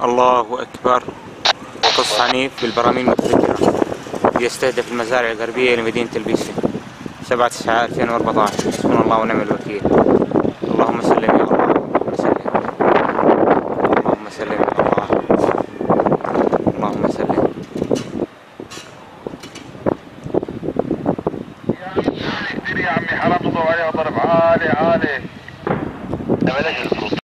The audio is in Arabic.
الله أكبر. قصف عنيف بالبراميل المتفجرة يستهدف المزارع الغربية لمدينة البيسي 7/9/2014. حسبنا الله ونعم الوكيل. اللهم سلم يا الله. اللهم سلم. اللهم سلم يا الله. اللهم سلم. يا عمي حرام تضرب عليها ضرب عالي عالي.